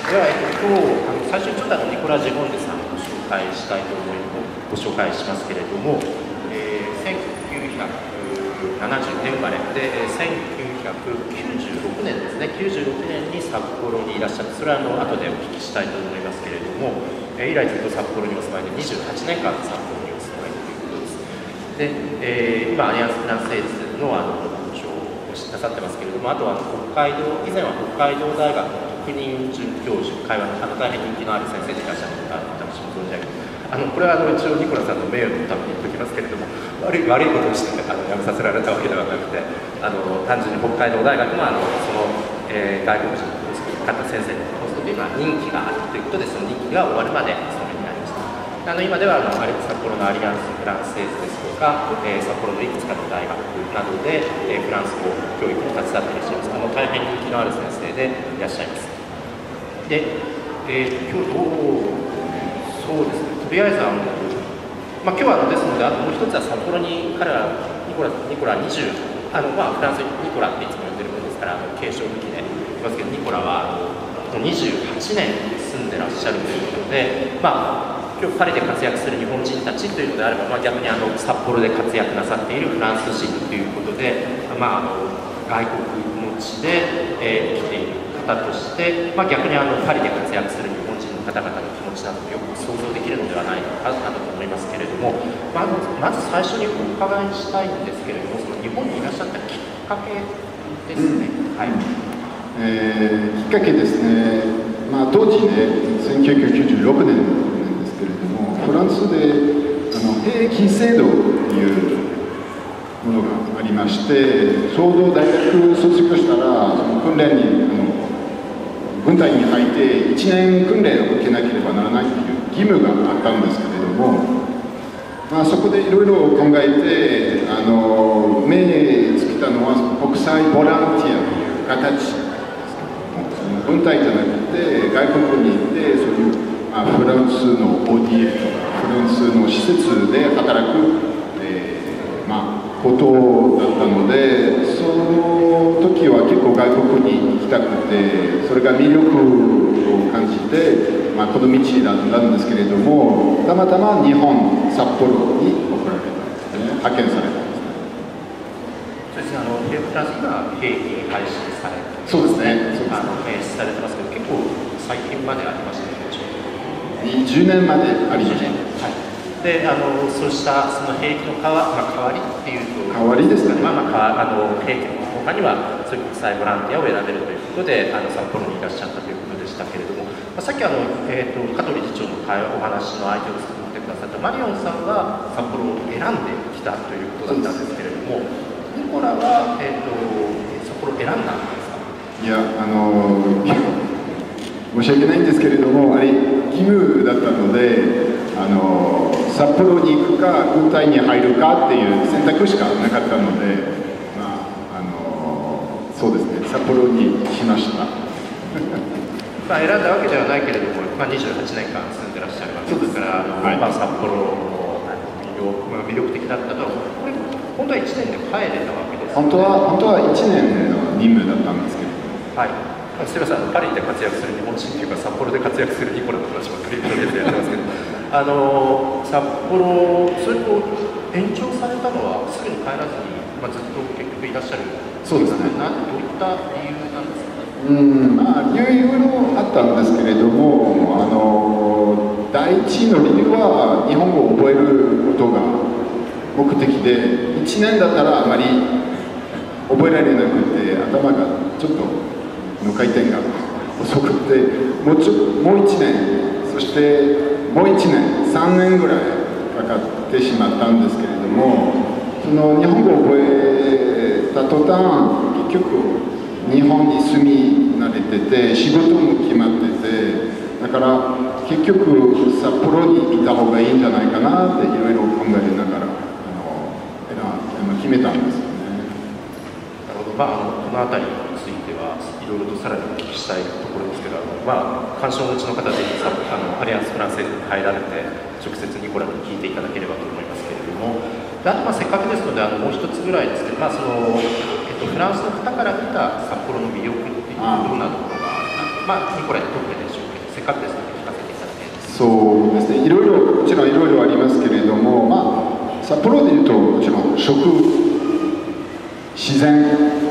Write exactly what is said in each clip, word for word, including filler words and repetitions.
では、えっと、今日あの最初にちょっとあのニコラ・ジェゴンデさんをご紹介したいと思いご紹介しますけれども、えー、せんきゅうひゃくななじゅうねん生まれで、えー、せんきゅうひゃくきゅうじゅうろくねんですね、きゅうじゅうろくねんに札幌にいらっしゃって、それはあの後でお聞きしたいと思いますけれども、えー、以来ずっと札幌にお住まいでにじゅうはちねんかん札幌にお住まいということです。で、えー、今アリアンス・フランセーズのあの講師をなさってますけれども、あとは北海道以前は北海道大学の特任准教授、会話のあの大変人気のある先生でいらっしゃるのか私も存じ上げて、あのこれはあの一応ニコラさんの名誉のために言っておきますけれども、悪い悪いことをしてあの辞めさせられたわけではなくて、あの単純に北海道大学のあのその、えー、外国人のポスト方先生のポストというのは任期があるということで、その任期が終わるまでそのようになりました。あの今ではあの札幌のアリアンス・フランセーズですとか、えー、札幌のいくつかの大学などで、えー、フランス語教育に携わっていらっしゃいます。あの大変人気のある先生でいらっしゃいます。で、えー、今日どうそうですね、とりあえずあの、まあ、今日はあのですので、あともう一つは札幌に彼らニコラニコラにじゅうあの、まあ、フランスニコラっていつも呼んでるものですから、あの継承抜きで言いますけど、ニコラはあのにじゅうはちねん住んでらっしゃるということで、まあ今日パリで活躍する日本人たちというのであれば、まあ、逆にあの札幌で活躍なさっているフランス人ということで、まあ、あの外国の地で、えー、生きている方として、まあ、逆にあのパリで活躍する日本人の方々の気持ちなどもよく想像できるのではないかなと思いますけれども、まあ、まず最初にお伺いしたいんですけれども、その日本にいらっしゃったきっかけですね。うん、はい、 えー、きっかけですね、まあ、当時ね、せんきゅうひゃくきゅうじゅうろくねんけれども、フランスであの兵役制度というものがありまして、ちょうど大学卒業したらその訓練にあの軍隊に入っていちねん訓練を受けなければならないという義務があったんですけれども、まあ、そこでいろいろ考えてあの目につけたのは国際ボランティアという形ですけれども、軍隊じゃなくて外国に行ってそういうフランスの オーディーエフ とかフランスの施設で働く、えーまあ、ことだったので、その時は結構外国に行きたくて、それが魅力を感じて、まあ、この道だったんですけれども、たまたま日本札幌に送られたんですね、派遣されたんですね。 そうですね、あのフランス今兵役配信されて、 そうですね、 あの兵役されてますけど、結構最近までありましたね。 にじゅうねんまでありました。 はい、であのそうしたその兵役の代わ、まあ、代わりっていうと、 代わりですかね、 まあまあ、あの兵役の他にはそういう国際ボランティアを選べるということで、あの札幌にいらっしゃったということでしたけれども、まあ、さっきあの、えーと、香取理事長の会話お話の相手を作ってくださったマリオンさんが札幌を選んできたということだったんですけれども、ニコラは、えーと、札幌を選んだんですか？ いや、あの申し訳ないんですけれども、あれ義務だったので、あの札幌に行くか軍隊に入るかっていう選択しかなかったので、まあ、あのそうですね、札幌にしました。 まあ選んだわけではないけれども、まあ、にじゅうはちねんかん住んでらっしゃるわけですから、あの、はい、まあ、札幌の魅力、まあ、魅力的だったと、これ本当はいちねんで帰れたわけです、ね、 本当は本当はいちねんの任務だったんですけど、 はい、すみません、パリで活躍する日本人というか札幌で活躍するニコラの話ばっかり取り上げてやってますけど、あの札幌、それと延長されたのはすぐに帰らずに、まあ、ずっと結局いらっしゃる。 そうですね。 などういった理由なんですか？ うん、まあ、理由いろいろあったんですけれども、あの第一の理由は日本語を覚えることが目的で、いちねんだったらあまり覚えられなくて、頭がちょっとの回転が遅くて、もうちょもういちねん、そしてもういちねん、さんねんぐらいかかってしまったんですけれども、その日本語を覚えた途端、結局日本に住み慣れてて、仕事も決まってて、だから結局札幌にいた方がいいんじゃないかなっていろいろ考えながらあの決めたんですよね。 なるほど、まあ、あのこの辺りについてはいろいろとさらにお聞きしたいところですけど、あの、まあ、関心をお持ちの方はぜひあのアリアンス・フランセーズに入られて直接ニコラに聞いていただければと思いますけれども、であとまあせっかくですのであのもう一つぐらいですけど、まあそのえっと、フランスの方から見た札幌の魅力っていうのはどんなところがあるか、まあ、ニコラにとってでしょうかくですね、聞かせていただけます。 そうですね、いろいろ、もちろんいろいろありますけれども、まあ、札幌でいうと、もちろん食、自然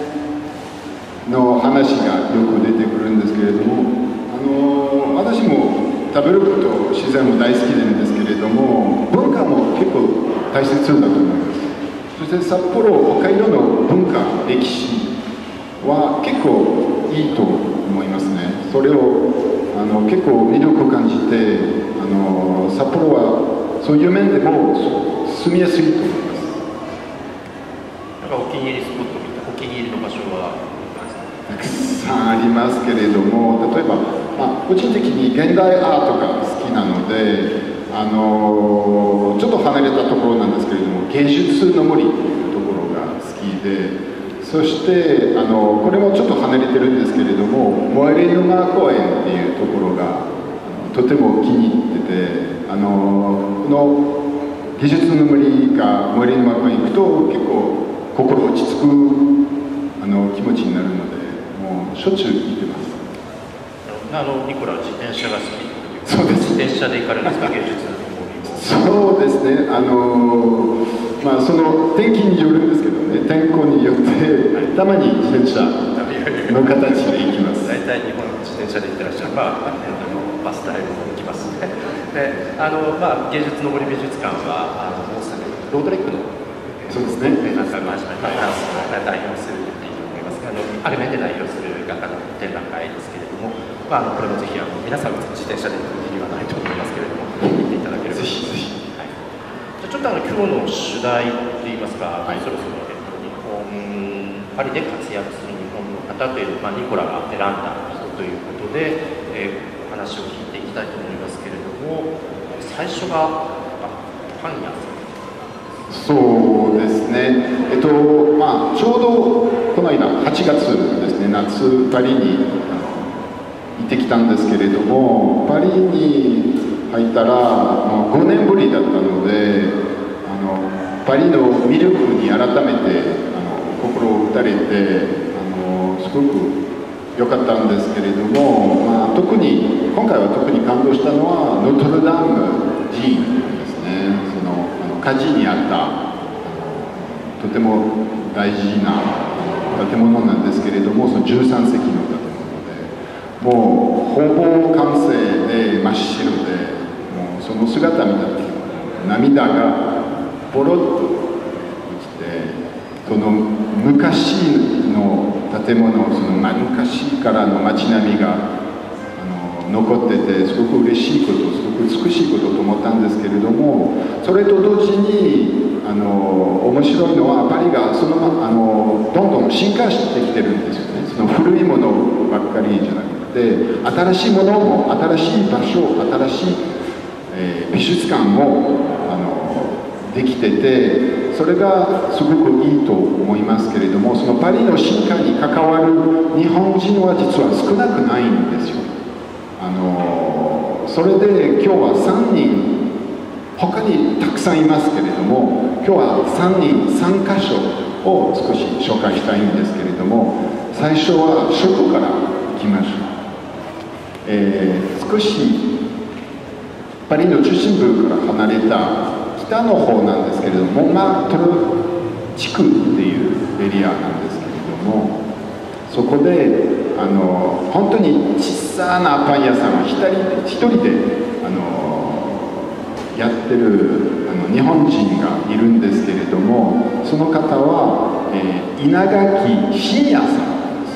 の話がよく出てくるんですけれども、あの私も食べること、自然も大好きなんですけれども、文化も結構大切だと思います。そして札幌、北海道の文化、歴史は結構いいと思いますね。それをあの結構魅力を感じて、あの札幌はそういう面でも住みやすいと思います。 なんかお気に入りスポットみたいな、お気に入りの場所はたくさんありますけれども、例えば、まあ、個人的に現代アートが好きなので、あのちょっと離れたところなんですけれども、芸術の森というところが好きで、そしてあのこれもちょっと離れてるんですけれども、萌え沼公園っていうところがとても気に入ってて、あのこの芸術の森か萌え沼公園に行くと結構心落ち着くあの気持ちになるので、もうしょっちゅう行ってます。 あのニコラは自転車が好き。 そうです。 自転車で行かれるんですか、芸術のそうですね、あのまあ、その天気によるんですけどね、天候によって、はい、たまに自転車の形で行きます。 大体日本の自転車で行ってらっしゃる、まあ、あのバスタイムも行きますね。であの、まあ、芸術の森美術館はあの大阪ロードレックのそうですね展覧会も始まり、まあ、フランスが代表すると言っていいと思いますが、あのある面で代表する画家の展覧会ですけれども、まあ、あのこれもぜひあの皆さん自転車で行く理由はないと思いますけれども、見ていただければ。 ぜひぜひ。 はい、じゃあちょっとあの今日の主題といいますか、はい、そろそろ、えっと、日本パリで活躍する日本の方という、まあ、ニコラが選んだ人ということで、えー、話を聞いていきたいと思いますけれども、最初がパン屋さん。 そうですね、えっとまあ、ちょうどこの間はちがつですね、夏パリに行ってきたんですけれども、パリに入ったらもうごねんぶりだったので、あのパリの魅力に改めてあの心を打たれて、あのすごく良かったんですけれども、まあ、特に今回は特に感動したのはノートルダム寺院ですね。その火事にあったとても大事な建物なんですけれども、そのじゅうさんせきの建物で、もうほぼ完成で真っ白で、もうその姿見た時涙がポロッと落ちて、その昔の建物、その昔からの街並みが残ってて、すごく嬉しいこと、すごく美しいことと思ったんですけれども、それと同時にあの面白いのはパリがそのあのどんどん進化してきてるんですよね。その古いものばっかりじゃなくて、新しいものも、新しい場所、新しい、えー、美術館もあのできてて、それがすごくいいと思いますけれども、そのパリの進化に関わる日本人は実は少なくないんですよ。あのそれで今日はさんにん、他にたくさんいますけれども、今日はさんにんさんかしょを少し紹介したいんですけれども、最初は食からいきましょう。えー、少しパリの中心部から離れた北の方なんですけれども、モンマルトル地区っていうエリアなんですけれども、そこであの本当に小さなパン屋さんを一人一人であのやってるあの日本人がいるんですけれども、その方は、えー、稲垣信也さんです。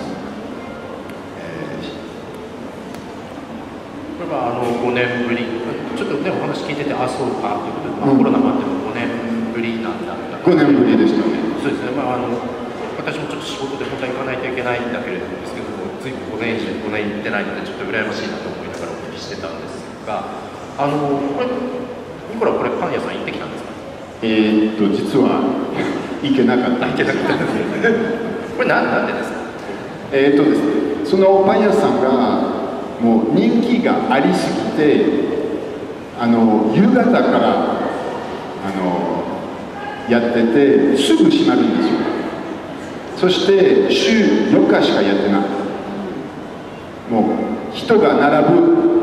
えー、これはあのごねんぶり、ちょっとねお話聞いてて、あそうかということで、まあうん、コロナもあってもごねんぶりなんだったごねんぶりでしたね。 そうですね、まああの私もちょっと仕事で本当は行かないといけないんだけれどもですけども、ずいぶんごねん以上ごねん行ってないのでちょっと羨ましいなと思いながらお聞きしてたんですが、あのこれニコラこれパン屋さん行ってきたんですか？ えー、っと実は行けなかった行けなかったんですよね。これなんなんでですか？ えー、っとですね、そのパン屋さんがもう人気がありすぎて、あの夕方からあのやっててすぐ閉まるんですよ。そして週よっかしかやってない。もう人が並ぶ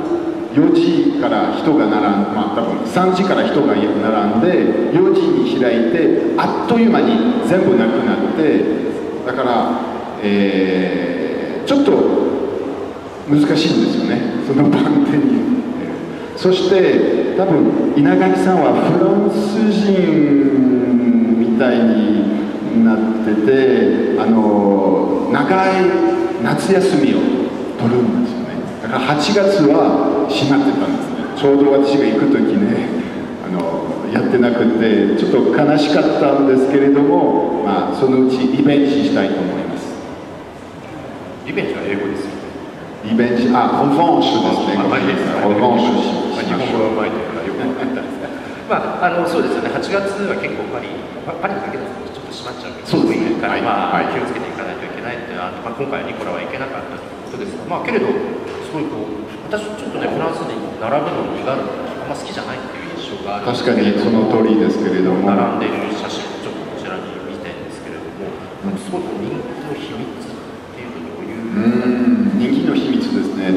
よじから人が並んで、まあ多分さんじから人が並んでよじに開いてあっという間に全部なくなって、だから、えー、ちょっと難しいんですよね、その番手に。そして多分稲垣さんはフランス人みたいになってて、あの長い夏休みを取るんですよね。だからはちがつは閉まってたんですね。ちょうど私が行く時ね、あのやってなくてちょっと悲しかったんですけれども、まあ、そのうちリベンジしたいと思います。 リベンジは英語ですよね。 リベンジ、あ、オファンシュですね。オファンシュし日本語がうまいというかよく分かったですね。まあ、あのそうですよね。はちがつは結構パリ、パリだけだとちょっと閉まっちゃうけど、 そうですね。 から、まあ、 はい、 気をつけていかないといけないっていうのは、まあ、今回はニコラは行けなかったということですが、まあ、けれど、すごいこう、私ちょっとね、フランスに並ぶのに苦るのあんま好きじゃないっていう印象があるんですけれども、 確かにその通りですけれども、 並んでいる写真をちょっとこちらに見てるんですけれども、なんかすごい人気の秘密っていうとどういううん人気の秘密ですね。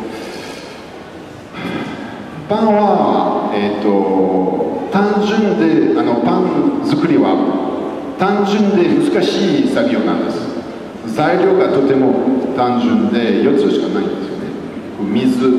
パンは、えー、と単純であのパン作りは単純で難しい作業なんです。材料がとても単純でよっつしかないんですよね。水、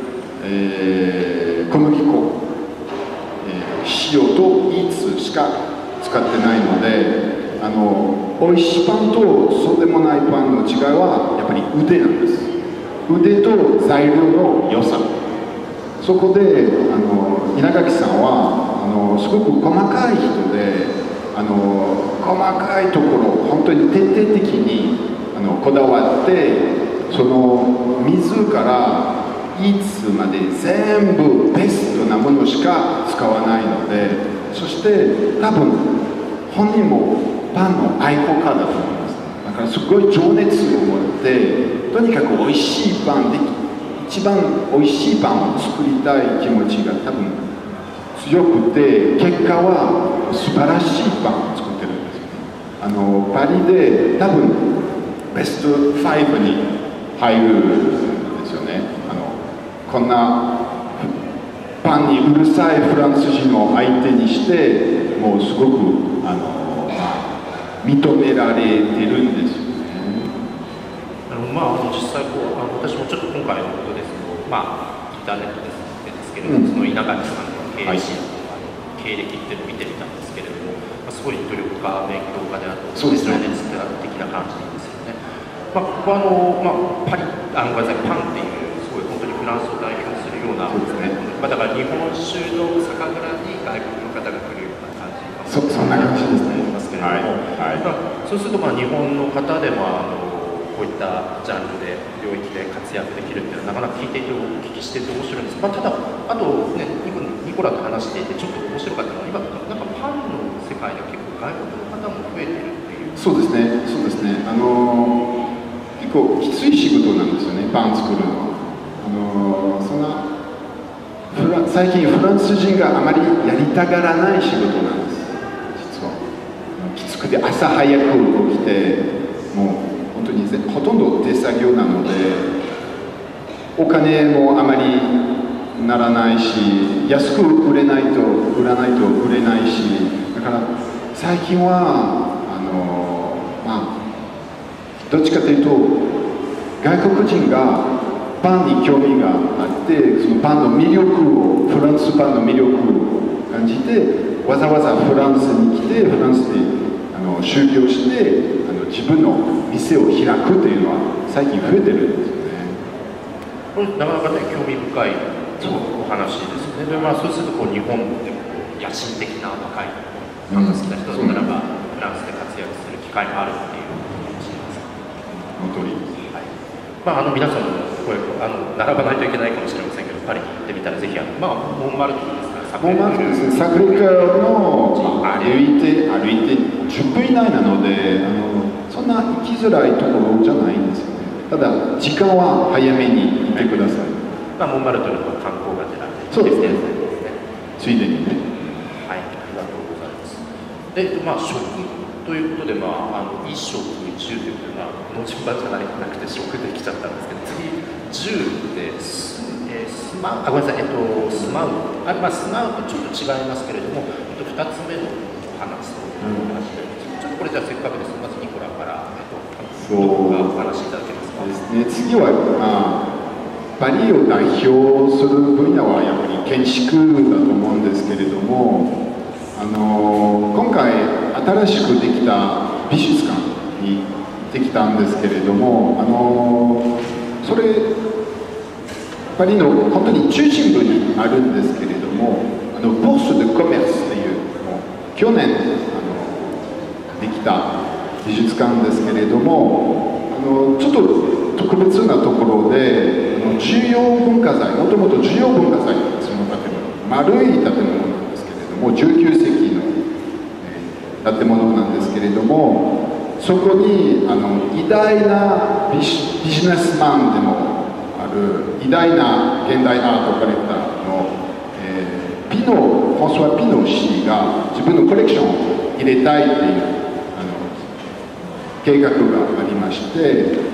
えー、小麦粉、えー、塩といつしか使ってないので、あの美味しいパンとそうでもないパンの違いはやっぱり腕なんです。腕と材料の良さ。そこであの稲垣さんはあのすごく細かい人で、あの細かいところ本当に徹底的にあのこだわって、その水からいつまで全部ベストなものしか使わないので、そして多分本人もパンの愛好家だと思います。だからすごい情熱を持って、とにかく美味しいパンで一番美味しいパンを作りたい気持ちが多分強くて、結果は素晴らしいパンを作ってるんですよね。あのパリで多分ベストごに入るんですよね。あのこんなパンにうるさいフランス人を相手にして、もうすごくあの、まあ、認められてるんですよね。 あのまあ、実際こうあの私もちょっと今回のことですけど、まあ、インターネットですけれども、うん、その稲垣さんの経営史、はい、経歴っていうのを見てみたんですけれども、まあ、すごい努力家、勉強家であると、 そうですね、 情熱的な感じなんですよね。まあ、ここはあの、まあ、パリあのごめんなさい、パンっていう、すごい本当にフランスを代表するような、 そうですね、 まあ、だから日本酒の酒蔵に外国の方が来るような感じかもしれない、そ, そんな感じですね。 思いますけれども、はいはい、まあ、そうするとまあ日本の方でもあのこういったジャンルで領域で活躍できるっていうのはなかなか聞いていてお聞きしていて面白いんです。まあ、ただあとねニコラと話していてちょっと面白かったのは、今なんかパンの世界で結構外国の方も増えてるっていう。 そうですね、そうですね。あの結構きつい仕事なんですよね、パン作るのは。あのそんなフラ最近フランス人があまりやりたがらない仕事なんです。実はきつくて朝早く起きて、もう本当にほとんど手作業なので、お金もあまりならないし、安く売れないと売らないと売れないし、だから最近はあの、まあ、どっちかというと外国人がパンに興味があって、そのパンの魅力を、フランスパンの魅力を感じて、わざわざフランスに来て、フランスであの修行してあの自分の店を開くというのは最近増えてるんですよね。 これなかなかね興味深いお話ですよね。で、まあ、そうするとこう日本で野心的な若いパンが好きな人だったらば、フランスで活躍する機会もあるっていうかもしれません。 本当に、 はい。まあ、あの皆さんもこれあの並ばないといけないかもしれませんけど、パリに行ってみたらぜひあの、まあ、モンマルトですから、 モンマルトですね、サクレカの歩いて歩いてじゅっぷん以内なので、あのそんな行きづらいところじゃないんですよね。ただ時間は早めに行ってください。 まあ、モンマルトの観光がてらそうですね、ついでにね。 はい、ありがとうございます。で、まあ、食ということで、まあ、あの衣食住というのはこの順番じゃなくて食できちゃったんですけど、次じゅうです、ええー、スマあごめんなさい、えっと、スマウあ、まあ、スマウとちょっと違いますけれども、えっと、ふたつめの話すという話で、うん、ちょっとこれじゃあせっかくですまずニコラから、えっと、どこかお話しいただけますか。 ですね、次は、まあ、パリを代表する分野はやっぱり建築だと思うんですけれども、あの今回新しくできた美術館に行ってきたんですけれども、あのそれパリの本当に中心部にあるんですけれども、あのボース・デ・コメルスというもう去年あのできた美術館ですけれども、あのちょっと特別なところで、あの重要文化財、もともと重要文化財その建物、丸い建物なんですけれども、じゅうきゅうせきの、えー、建物なんですけれども、そこにあの偉大なビジ、ビジネスマンでもある偉大な現代アートコレクターの、えー、ピノ、フォンソワ・ピノ氏が自分のコレクションを入れたいっていうあの計画がありまして、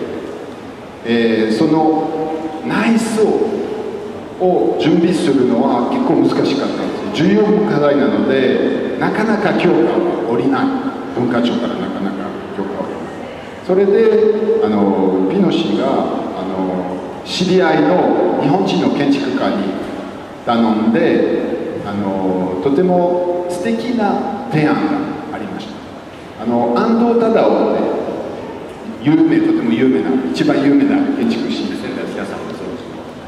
えー、その内装を準備するのは結構難しかったんです。重要文化財なのでなかなか許可が下りない、文化庁からなかなか許可を下りない。それであのピノ氏があの知り合いの日本人の建築家に頼んで、あのとても素敵な提案がありました。あの安藤忠雄って有名、とても有名な、一番有名な建築士ですね、皆さんもそうです。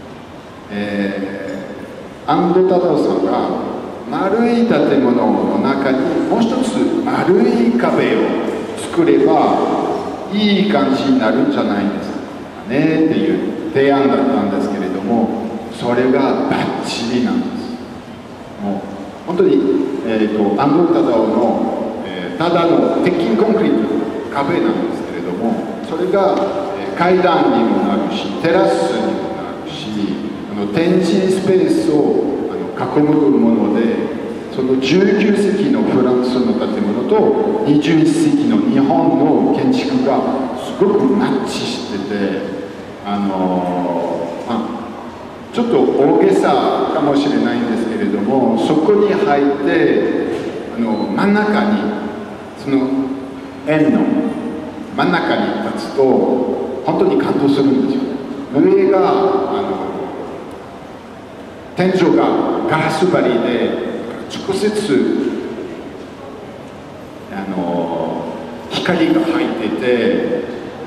えー、安藤忠雄さんが丸い建物の中にもう一つ丸い壁を作ればいい感じになるんじゃないですかねっていう提案だったんですけれども、それがバッチリなんです。もう本当に、えーと、安藤忠雄の、えー、ただの鉄筋コンクリート壁なんですけれども、それが、えー、階段にもなるしテラスにもなるし、あの展示スペースをあの囲むもので、そのじゅうきゅうせきのフランスの建物とにじゅういっせきの日本の建築がすごくマッチしてて、あのーまあ、ちょっと大げさかもしれないんですけれども、そこに入ってあの真ん中にその円の真ん中に立つと本当に感動するんですよ。上があの天井がガラス張りで直接あの光が入ってて、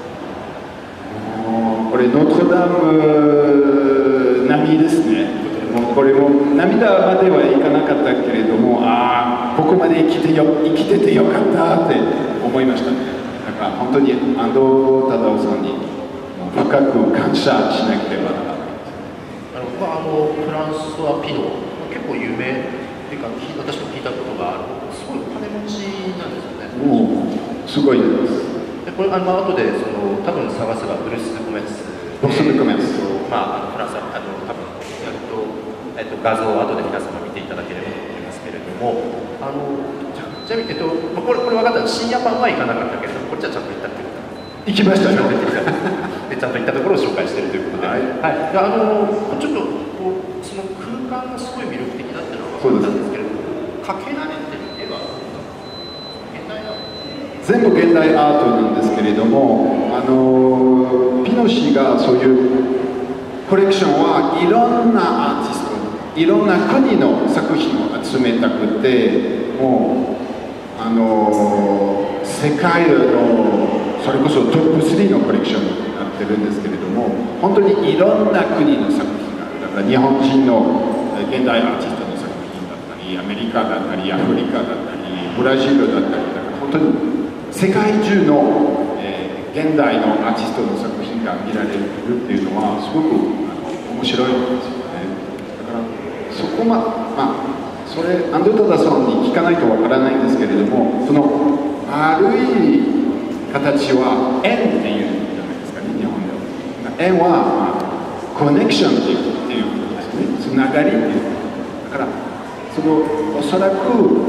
もうこれノートルダム並みですね。もうこれも涙まではいかなかったけれども、ああここまで生きてよ生きててよかったって思いましたね。だから本当に安藤忠雄さんに深く感謝しなければならない。 あの、まあ、あのフランスはピノ結構有名っていうか、私も聞いたことがある、すごいお金持ちなんですよね。 おすごいです。 でこれあの後でその多分探せばブルース・デ・コメツ、 ボス・デ・コメツ、 まあ、あのフランスはあの多分やると、えっと、画像を後で皆様見ていただければと思いますけれども、あのじゃちなみに、えっと、まあ、これこれ分かった、深夜版は行かなかったけれども、こっちはちゃんと行ったっていう行きましたね。 でちゃんと行ったところを紹介しているということで、はいはい、であのちょっとこうその空間がすごい魅力的だっていうのは分かったんですけれども、かけられてみては現代アート、 全部現代アートなんですけれども、あのピノ氏がそういうコレクションはいろんなアーティスト、いろんな国の作品を集めたくて、もうあの世界のそれこそトップスリーのコレクションになってるんですけれども、本当にいろんな国の作品がある。だから日本人の現代アーティストの作品だったり、アメリカだったり、アフリカだったり、ブラジルだったり、だから本当に世界中の、えー、現代のアーティストの作品が見られるっていうのはすごくあの面白いんですよね。だからそこままあそれ安藤忠さんに聞かないとわからないんですけれども、その丸い形は円っていうじゃないですかね、日本では。円は、まあ、コネクションっていうっていうことですね、つながりっていう。だからそのおそらく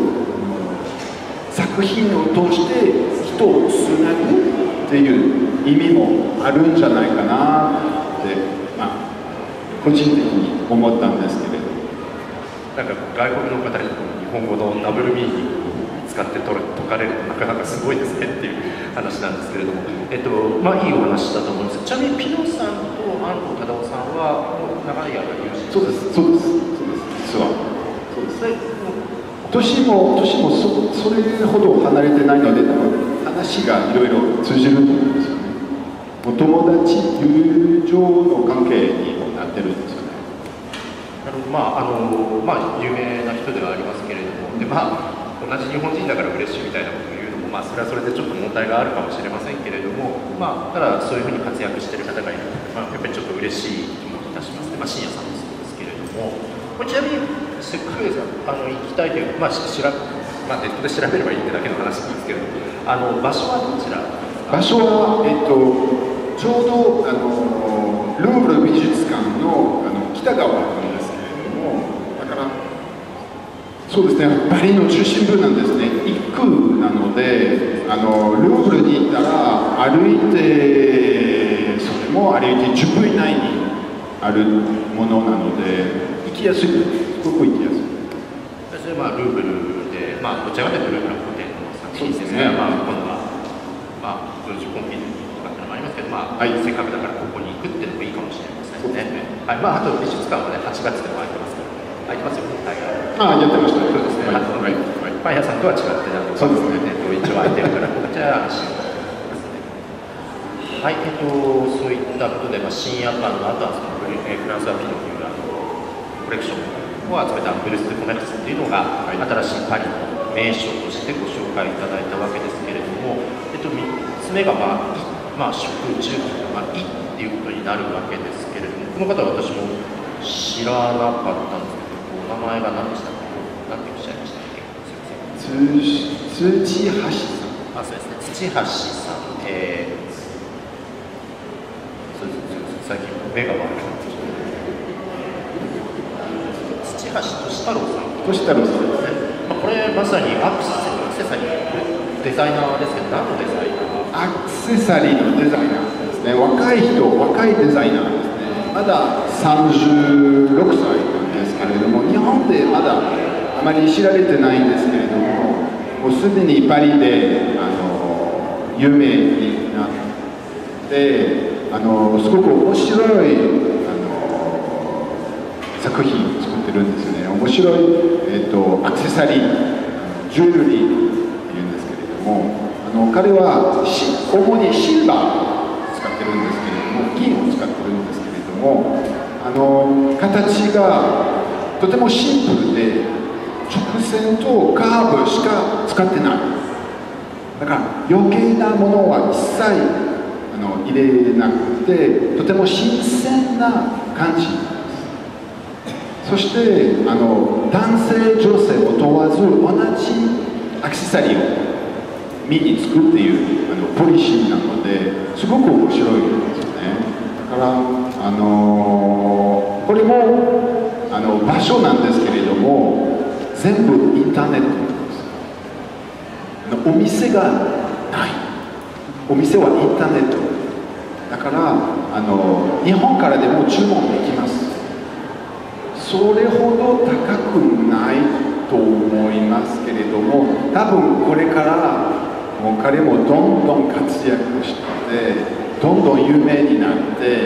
作品を通して人をつなぐっていう意味もあるんじゃないかなって、まあ、 個人的に思ったんですけれど。 なんか外国の方に日本語のダブルミーニングを使って解かれるとなかなかすごいですねっていう話なんですけれども、えっとまあ、いいお話だと思います。ちなみにピノさんと安藤忠雄さんはもう長い間友人。 そうですそうですそうです実はそうです。年も年も そ, それほど離れてないので、多分話がいろいろ通じると思うんですよね。お友達友情の関係になってるんですよね。 なるほど、まああのまあ有名な人ではありますけれども、でまあ同じ日本人だから嬉しいみたいなことを言うのも、まあ、それはそれでちょっと問題があるかもしれませんけれども、まあ、ただそういうふうに活躍している方がいるので、まあ、やっぱりちょっと嬉しい気もいたしますね。まあ、深夜さんもそうですけれども、これちなみにせっかくですがあの行きたいという、まあしらまあ、ネットで調べればいいってだけの話なんですけれども、あの場所はどちらですか？ 場所は、えっと、ちょうどあのルーブル美術館の、あの北側なんですけれども、だからそうですね、パリの中心部なんですね。一区なので、あのルーブルに行ったら歩いて、それも歩いてじゅっぷん以内にあるものなので、行きやすいです。すごく行きやすい。 それはまあルーブルで、まあ、どちらかというとルーブルは古典の作品ですね。まあ、今度は、まあ、文書コンピューターとかっていうのもありますけど、まあ、はい、せっかくだからここに行くっていうのもいいかもしれませんね。はい、まあ、あと美術館はね、はちがつでも空いてますから。空いてますよね、大概。 ああ、やってました。 そうですね。はい、はい、パン屋さんとは違って、そうですね。一応空いてるから、こちら安心ですね。はい、えっと、そういったことで、まあ、深夜館の後は、そのフランスはピノというあのコレクションを集めたブルース・コメックスっていうのが、はい、新しいパリの名所としてご紹介いただいたわけですけれども、えっと、みっつめが、まあ、まあ、食住、まあ、いっていうことになるわけですけれども、この方は私も知らなかったんですけど、お名前が何でしたか？何ておっしゃいましたっけ？すみません。 土橋さん。 あ、そうですね。土橋さん。えー、そうですね。最近目が悪くなってきて。土橋俊太郎さん。 俊太郎さんですね。 まあ、これまさにアクセサリーデザイナーですけど、何のデザイナー？ アクセサリーのデザイナーですね。若い人、若いデザイナーですね。まださんじゅうろくさいなんですけれども、日本でまだあまり知られてないんですけれども、もうすでにパリであの有名になって、あのすごく面白いあの作品を作ってるんですよね。面白い、えー、とアクセサリー、ジュエリーっていうんですけれども、あの彼は主にシルバーを使ってるんですけれども、銀を使ってるんですけれども、あの形がとてもシンプルで直線とカーブしか使ってない。だから余計なものは一切あの入れなくて、とても新鮮な感じ。そしてあの男性女性を問わず同じアクセサリーを身につくっていうあのポリシーなのですごく面白いんですよね。だからあのこれもあの場所なんですけれども、全部インターネットなんです。お店がない。お店はインターネットだから、あの日本からでも注文できます。それほど高くないと思いますけれども、多分これからもう彼もどんどん活躍してどんどん有名になって、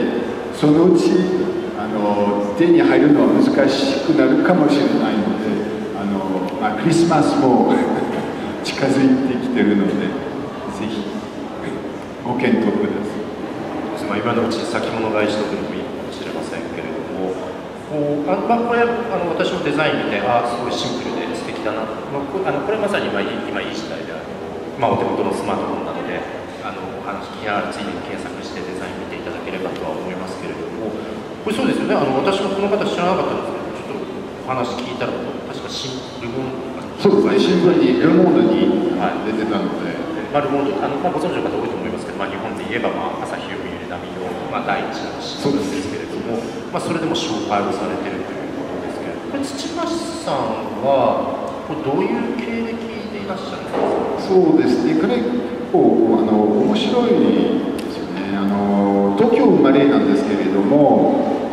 そのうちあの手に入るのは難しくなるかもしれないので、あの、まあ、クリスマスも近づいてきてるので、ぜひご検討ください。 まあ、今のうち先物買いしとくのもいいかもしれませんけれども、こうあまあ、これあの私もデザイン見て、あすごいシンプルで素敵だな、まあ、こあのこれまさに今いい今いい時代である、まあ、お手元のスマートフォンなので、あのお話聞きながらついでに検索してデザイン見ていただければとは思いますけれども、これそうですよね、あの私もこの方知らなかったんですけど、ちょっとお話聞いたら、確か新ルモンドそうですね、新聞にルモンドに出てたので、 まあ、ルモンドあの、まあ、ご存知の方多いと思いますけど、まあ、日本で言えば、まあ、朝日を見る並みの、まあ、第一の新聞ですけれども、まあ、それでも紹介をされているということですけれども、これ土橋さんはこれどういう経歴でいらっしゃるんですか？ そうですね、彼構あの面白いですよね。あの東京生まれなんですけれども、あ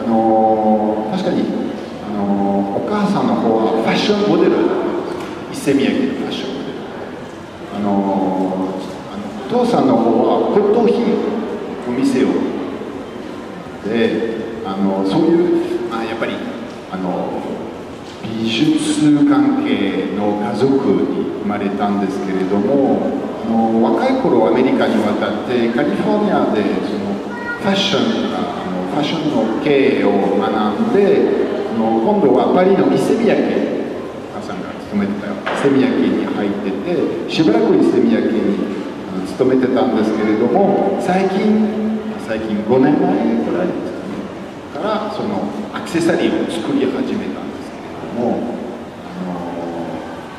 の確かに、あのお母さんの方はファッションモデルだったんです。伊勢宮家のファッションモデル。あのあのお父さんの方は骨董品お店をで、あのそういう、まあ、やっぱりあの美術関係の家族に生まれたんですけれども、あの若い頃アメリカに渡ってカリフォルニアでそのファッションあのファッションの経営を学んで、あの今度はパリの伊勢宮家、母さんが勤めてた伊勢宮家に入ってて、しばらく伊勢宮家にあの勤めてたんですけれども、最近最近ごねんまえぐらいですかねからそのアクセサリーを作り始めたんですけれども、あの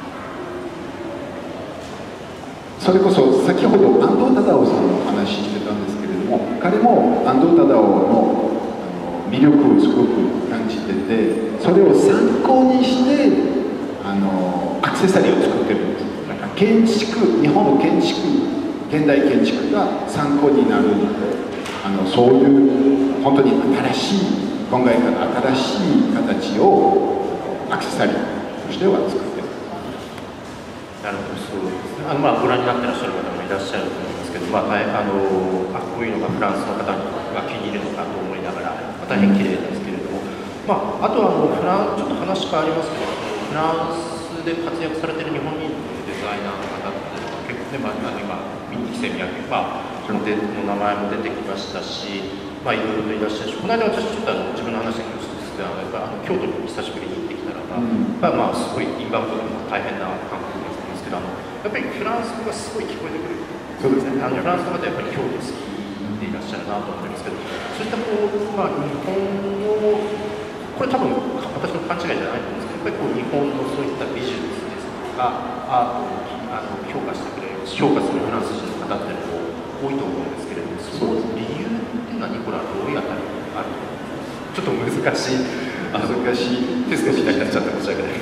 それこそ先ほど安藤忠雄さんの話してたんですけれども、彼も安藤忠雄の魅力をすごく感じてて、それを参考にしてあのアクセサリーを作ってるんです。なんか建築、日本の建築、現代建築が参考になるので、あのそういう本当に新しい考え方、新しい形をアクセサリーとしては作っている。 なるほど、そうですね。あのまあご覧になってらっしゃる方もいらっしゃると思いますけど、まあ、あのあこういうのがフランスの方が気に入るのかと思いながら、大変綺麗ですけれども、まあ、あとはあのフランちょっと話変わりますけど、フランスで活躍されている日本人のデザイナーの方っていうのは結構ね、まあ、今見に来てみやけまあその名前も出てきましたし、まあ、いろいろといらっしゃるし、この間私ちょっとあの自分の話で恐縮ですが、やっぱあの京都に久しぶりに行ってきたらば、うん、やっぱまあすごいインバウンドでも大変な感覚ですけど、あのやっぱりフランス語がすごい聞こえてくる。 そうですね。 あのフランスの方はやっぱり京都好きでいらっしゃるなと思いますけど、そういったこう、まあ、日本のこれ多分私の勘違いじゃないと思うんですけど、やっぱりこう日本のそういった美術ですとかアートをあの評価してくれる評価するフランス人の方っていうのも多いと思うんですけれども、その理由っていうのはニコラどういうあたりにあると思います？ちょっと難しいあ難しいテストみたいになっちゃって申し訳ないです。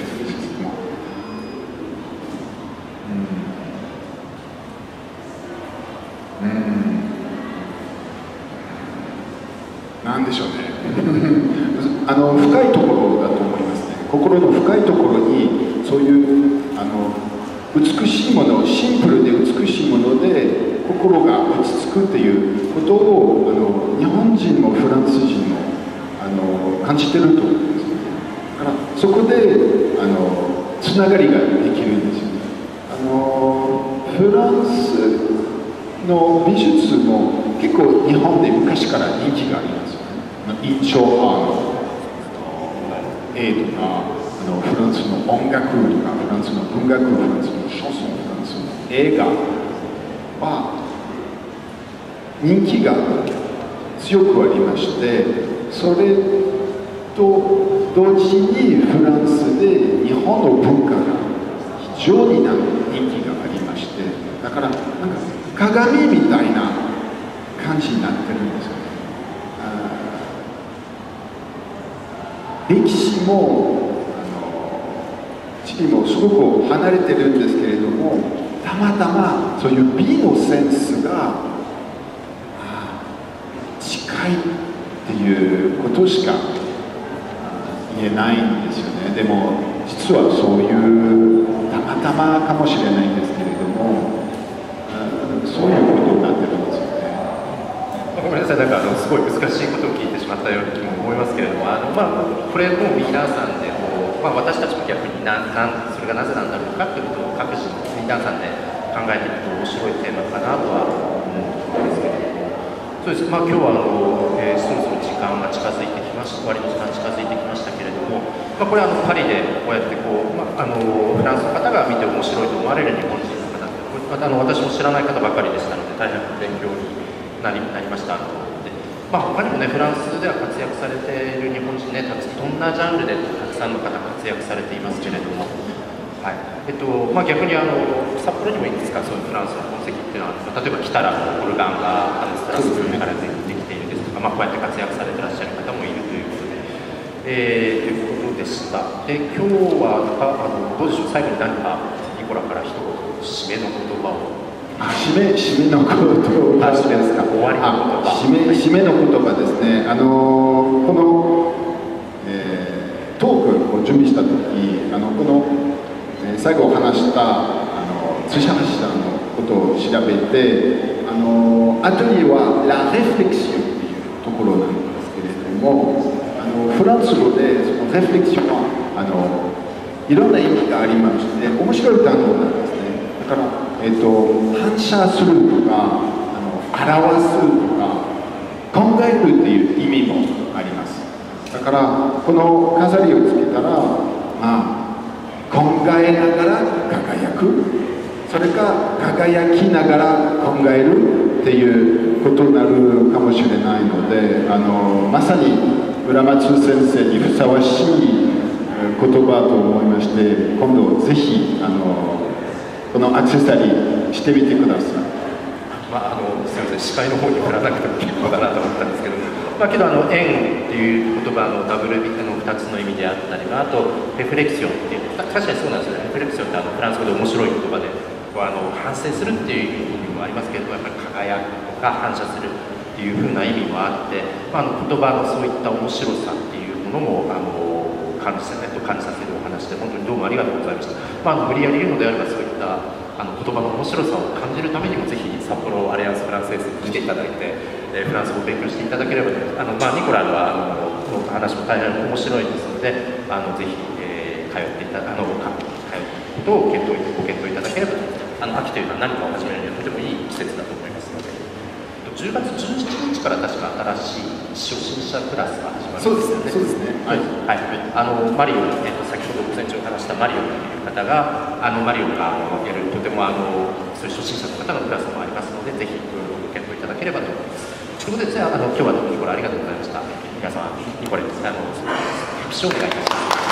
うん、なんでしょうねあの深いところだと思いますね。心の深いところにそういうあの美しいもの、シンプルで美しいもので心が落ち着くっていうことをあの日本人もフランス人もあの感じてると思うんですよね。だからそこであのつながりができるんですよね。あのフランスの美術も結構日本で昔から人気がありますよね。印象派の絵とか、あのフランスの音楽とか、フランスの文学、フランスのシャンソン、フランスの映画は人気が強くありまして、それと同時にフランスで日本の文化が非常に人気がありまして、だからなんか鏡みたいな感じになってるんですよね。歴史も地理もすごく離れてるんですけれども、たまたまそういう美のセンスが近いっていうことしか言えないんですよね。でも実はそういうたまたまかもしれないんですけれども、そういうことになってるんですよね。 ごめんなさい、なんかあのすごい難しいことを聞いてしまったような気も思いますけれども、あの、まあ、これも皆さんでこう、まあ、私たちも逆にななんそれがなぜなんだろうかということを各自皆さんで考えていくと面白いテーマかなとは思うんですけれども、そうです、まあ、今日はあの、えー、そろそろ時間が近づいてきました、終わりの時間近づいてきましたけれども、まあ、これはあのパリでこうやってこう、まあ、あのフランスの方が見て面白いと思われる日本人の方、またあの私も知らない方ばかりでしたので大変勉強になり、なりました。で、まあ、他にもねフランスでは活躍されている日本人ね、たくいろんなジャンルでたくさんの方活躍されていますけれども、はい、えっとまあ、逆にあの札幌にもいくつかそういうフランスの痕跡っていうのは、例えば来たらオルガンがあのストラスブルクから出てきているですとか、まあ、こうやって活躍されていらっしゃる方もいるということで、えー、ということでした。で、今日はあのどうでしょう、最後に何かニコラから一言締めの言葉をいあ、締め、締めの言葉ですか。 終わりの言葉。 締め、締めの言葉ですね。あのこの、えー、トークを準備したとき、あのこの、えー、最後話したあの津社橋さんのことを調べて、あのアトリエはラ・レフレクションっていうところなんですけれども、あのフランス語でそのレフレクションはあのいろんな意味がありまして、面白い単語なんですね。だから、えっと、反射するとか、あの表すとか、考えるっていう意味もあります。だから、この飾りをつけたら、まあ、考えながら輝く、それか輝きながら考えるっていうことになるかもしれないので、あのまさに浦松先生にふさわしい言葉と思いまして、今度ぜひあのこのアクセサリーしてみてください。 まあ、あのすみません、司会の方に振らなくても結構だなと思ったんですけど、まあ、けどあの円っていう言葉のダブルビのふたつの意味であったり、まあ、あとレフレクションっていう、確かにそうなんですよね。レフレクションってあのフランス語で面白い言葉でこうあの反省するっていう意味もありますけれども、やっぱり輝くとか反射するっていうふうな意味もあって、まあ、あの言葉のそういった面白さっていうものもあの感じさせと感じさせるお話で本当にどうもありがとうございました。まあ、あの無理やり言うのであればそういったあの言葉の面白さを感じるためにもぜひ札幌アリアンスフランスエスに来ていただいて、えー、フランス語を勉強していただければと思います。あの、まあ、ニコラのあのこの話も大変面白いですので、あのぜひ、えー、通っていたあの通うことを検討ご検討いただければと思います。あの秋というのは何かを始めるにはとてもいい季節だと思いますので、じゅうがつじゅうしちにちから確か新しい初心者クラスが始まるんですよね。 そうですね。 はい。はい。あのマリオ、えっと先ほどご船長話したマリオという方が、あのマリオがやるとてもあのそういう初心者の方のクラスもありますので、ぜひご検討いただければと思います。ということで、じゃあ、あの今日はニコラありがとうございました。皆様ニコラあの拍手をお願いいたします。